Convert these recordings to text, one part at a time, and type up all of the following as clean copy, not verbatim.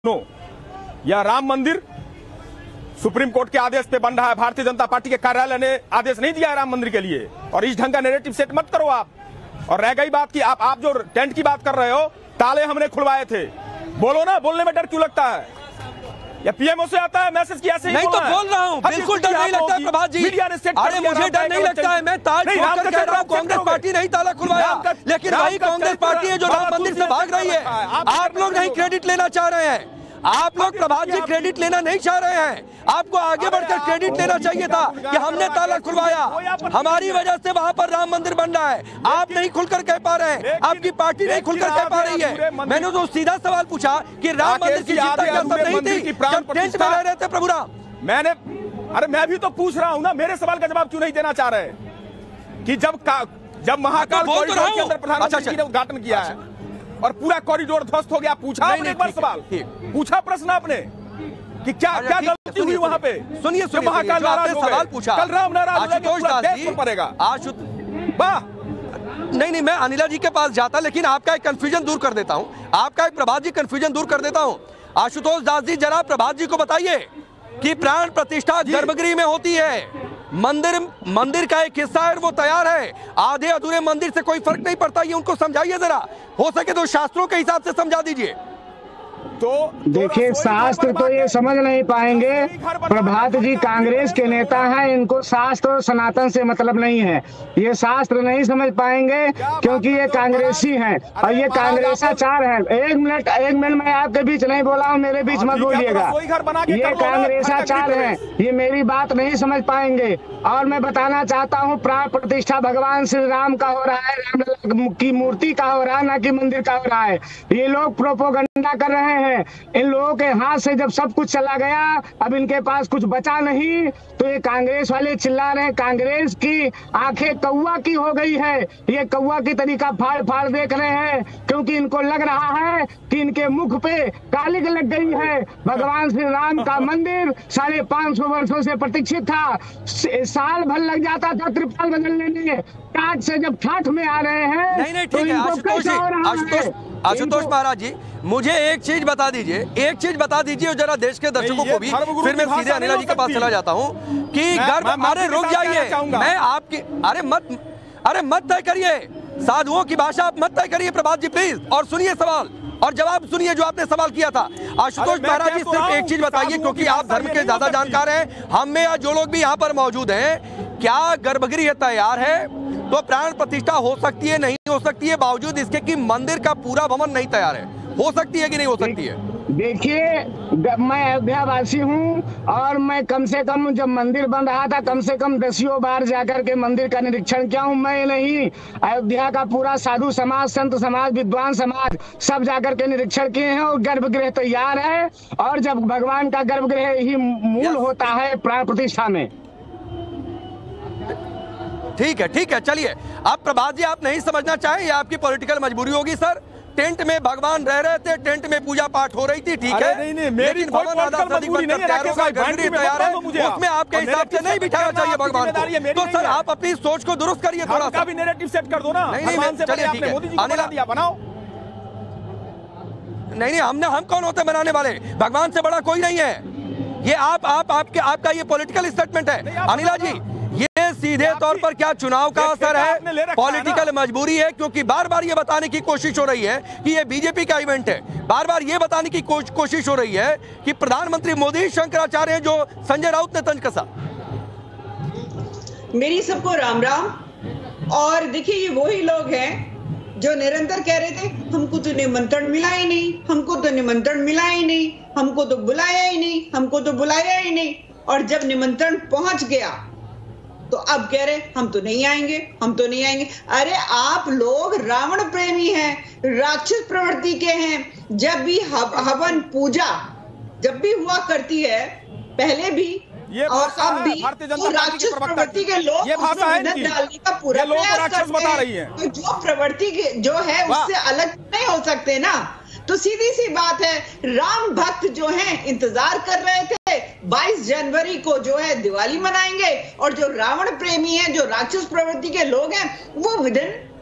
यह राम मंदिर supreme court के आदेश पे बन रहा है। भारतीय जनता पार्टी के कार्यालय ने आदेश नहीं दिया है राम मंदिर के लिए, और इस ढंग का नैरेटिव सेट मत करो आप। और रह गई बात की आप जो टेंट की बात कर रहे हो, ताले हमने खुलवाए थे। बोलो ना, बोलने में डर क्यों लगता है? या पीएमओ से आता है मैसेज किया नहीं तो बोल रहा हूँ, बिल्कुल डर नहीं लगता है प्रभात जी। अरे मुझे डर नहीं लगता है, मैं ताज खोलकर कह रहा हूँ कांग्रेस पार्टी नहीं ताला खुलवाया, लेकिन वही कांग्रेस पार्टी है जो राम मंदिर से भाग रही है। आप लोग नहीं क्रेडिट लेना चाह रहे हैं, आप लोग प्रभात जी क्रेडिट लेना नहीं चाह रहे हैं। आपको आगे बढ़कर क्रेडिट लेना चाहिए था कि हमने ताला खुलवाया, हमारी वजह से वहां पर राम मंदिर बन रहा है। आप नहीं खुलकर कह पा रहे हैं, आपकी पार्टी नहीं खुलकर कह पा रही है। मैंने तो सीधा सवाल पूछा कि राम मंदिर की चिंता क्या सब नहीं थी जब टेंट में रह रहे थे प्रभु राम? मैं भी तो पूछ रहा हूँ ना, मेरे सवाल का जवाब क्यों नहीं देना चाह रहे कि जब महाकाल कॉरिडोर के अंदर प्रधानमंत्री ने उद्घाटन किया है और पूरा कॉरिडोर ध्वस्त हो गया, पूछा आपने एक बार सवाल, पूछा प्रश्न आपने कि क्या क्या गलती हुई वहां पे? सुनिए महाकाल नाराज सवाल पूछा, कल राम नाराज पड़ेगा। वाह, नहीं मैं अनिला जी के पास जाता, लेकिन आपका एक कंफ्यूजन दूर कर देता हूं, आपका एक प्रभात जी कंफ्यूजन दूर कर देता हूं। आशुतोष दास जी जरा प्रभात जी को बताइए कि प्राण प्रतिष्ठा गर्भगृह में होती है, मंदिर का एक हिस्सा है, वो तैयार है। आधे अधूरे मंदिर से कोई फर्क नहीं पड़ता, ये उनको समझाइए जरा, हो सके तो शास्त्रों के हिसाब से समझा दीजिए। तो देखिए, शास्त्र तो ये समझ नहीं पाएंगे। प्रभात जी कांग्रेस के नेता हैं, इनको शास्त्र और सनातन से मतलब नहीं है, ये शास्त्र नहीं समझ पाएंगे क्योंकि ये कांग्रेसी हैं और ये कांग्रेसाचार हैं। एक मिनट मैं आपके बीच नहीं बोला हूँ, मेरे बीच मत बोलिएगा। ये कांग्रेसाचार हैं, ये मेरी बात नहीं समझ पाएंगे। और मैं बताना चाहता हूँ, प्राण प्रतिष्ठा भगवान श्री राम का हो रहा है, राम की मूर्ति का हो रहा है, ना कि मंदिर का हो रहा है। ये लोग प्रोपोगंडा कर रहे हैं। इन लोगों के हाथ से जब सब कुछ चला गया, अब इनके पास कुछ बचा नहीं, तो ये कांग्रेस वाले चिल्ला रहे हैं। कांग्रेस की आंखें कौवा की हो गई है, ये कौवा की तरीका फाड़ फाड़ देख रहे हैं, क्योंकि इनको लग रहा है कि इनके मुख पे कालिक लग गई है। भगवान श्री राम का मंदिर 550 वर्षों से प्रतीक्षित था, साल भर लग जाता था त्रिपाल बदलने में, टाट से जब ठाठ में आ रहे हैं। नहीं ठीक है आशुतोष महाराज जी, मुझे एक चीज बता दीजिए और जरा देश के दर्शकों को भी, फिर मैं सीधे अनिला जी के पास चला जाता हूँ कि अरे रुक जाइए, मैं आपकी अरे मत तय करिए, साधुओं की भाषा आप मत तय करिए प्रभात जी प्लीज, और सुनिए सवाल और जवाब सुनिए जो आपने सवाल किया था। आशुतोष महाराज जी सिर्फ एक चीज बताइए, क्योंकि आप धर्म के ज्यादा जानकार हैं, हम में या जो लोग भी यहाँ पर मौजूद हैं, क्या गर्भगृह तैयार है तो प्राण प्रतिष्ठा हो सकती है नहीं हो सकती है, बावजूद इसके कि मंदिर का पूरा भवन नहीं तैयार है? हो सकती है कि नहीं हो सकती है? देखिए, मैं अयोध्या वासी हूँ और मैं कम से कम जब मंदिर बन रहा था कम से कम 10 बार जाकर के मंदिर का निरीक्षण किया हूँ। मैं नहीं, अयोध्या का पूरा साधु समाज, संत समाज, विद्वान समाज सब जाकर के निरीक्षण किए हैं और गर्भगृह तैयार है। और जब भगवान का गर्भगृह ही मूल होता है प्राण प्रतिष्ठा में। ठीक है चलिए, अब प्रभात जी आप नहीं समझना चाहें, ये आपकी पॉलिटिकल मजबूरी होगी सर। टेंट में भगवान रह रहे थे, टेंट में पूजा पाठ हो रही थी, ठीक है, नहीं, मेरी भवन तैयार है, उसमें आपके हिसाब से नहीं बिठाना चाहिए भगवान को। तो सर आप अपनी सोच को दुरुस्त करिए थोड़ा सा, भी नैरेटिव सेट कर दो ना। चलिए ठीक है, बनाओ। नहीं हम कौन होते बनाने वाले? भगवान से बड़ा कोई नहीं है। ये आपका ये पॉलिटिकल स्टेटमेंट है। अनिला जी, ये सीधे तौर पर क्या चुनाव का असर है, पॉलिटिकल मजबूरी है? क्योंकि बार बार ये बताने की कोशिश हो रही है कि ये बीजेपी का इवेंट है, बार बार ये बताने की कोशिश हो रही है कि प्रधानमंत्री मोदी शंकराचार्य हैं, जो संजय राउत ने तंज कसा। मेरी सबको राम राम। और देखिए, ये वही लोग हैं जो निरंतर कह रहे थे हमको तो निमंत्रण मिला ही नहीं, हमको तो निमंत्रण मिला ही नहीं, हमको तो बुलाया ही नहीं, हमको तो बुलाया ही नहीं। और जब निमंत्रण पहुंच गया तो अब कह रहे हम तो नहीं आएंगे, हम तो नहीं आएंगे। अरे आप लोग रावण प्रेमी हैं, राक्षस प्रवृत्ति के हैं। जब भी हवन पूजा जब भी हुआ करती है, पहले भी और अब भी, तो राक्षस प्रवृत्ति के लोग डालने का पूरा प्रयास करते हैं। तो जो प्रवृत्ति जो है उससे अलग नहीं हो सकते ना। तो सीधी सी बात है, राम भक्त जो हैं इंतजार कर रहे थे 22 जनवरी को जो है दिवाली मनाएंगे, और जो रावण प्रेमी हैं, जो राक्षस प्रवृत्ति के लोग हैं, वो विदिन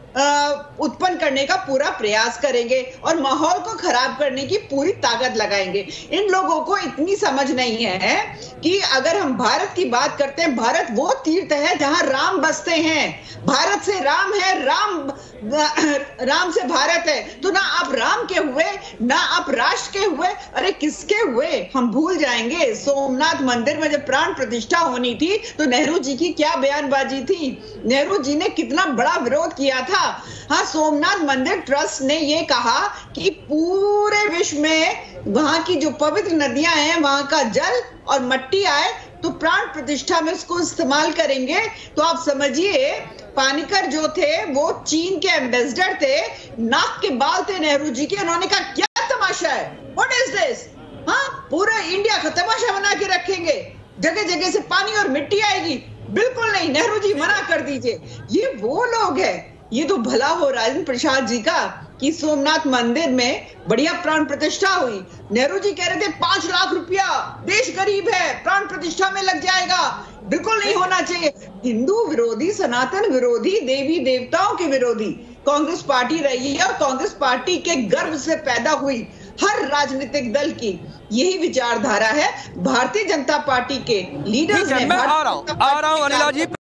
उत्पन्न करने का पूरा प्रयास करेंगे और माहौल को खराब करने की पूरी ताकत लगाएंगे। इन लोगों को इतनी समझ नहीं है कि अगर हम भारत की बात करते हैं, भारत वो तीर्थ है जहां राम बसते हैं। भारत से राम है, राम से भारत है। तो ना आप राम के हुए, ना आप राष्ट्र के हुए, अरे किसके हुए? हम भूल जाएंगे सोमनाथ मंदिर में जब प्राण प्रतिष्ठा होनी थी तो नेहरू जी की क्या बयानबाजी थी। नेहरू जी ने कितना बड़ा विरोध किया था। हाँ, सोमनाथ मंदिर ट्रस्ट ने यह कहा कि पूरे विश्व में वहां की जो पवित्र नदियां हैं, वहां का जल और मिट्टी आए तो प्राण प्रतिष्ठा में उसको इस्तेमाल करेंगे। तो आप समझिए, पानीकर जो थे वो चीन के एम्बेसडर थे, नाक के बाल थे नेहरू जी के। उन्होंने कहा क्या तमाशा है, व्हाट इज दिस? हाँ, पूरा इंडिया का तमाशा बना के रखेंगे, जगह जगह से पानी और मिट्टी आएगी। बिल्कुल नहीं, नेहरू जी मना कर दीजिए। ये वो लोग हैं। ये तो भला हो राजेंद्र प्रसाद जी का कि सोमनाथ मंदिर में बढ़िया प्राण प्रतिष्ठा हुई। नेहरू जी कह रहे थे 5 लाख रुपया, देश गरीब है, प्राण प्रतिष्ठा में लग जाएगा। बिल्कुल नहीं होना चाहिए। हिंदू विरोधी, सनातन विरोधी, देवी देवताओं के विरोधी कांग्रेस पार्टी रही है और कांग्रेस पार्टी के गर्भ से पैदा हुई हर राजनीतिक दल की यही विचारधारा है। भारतीय जनता पार्टी के लीडर्स ने, मैं आ रहा हूं अनिला जी।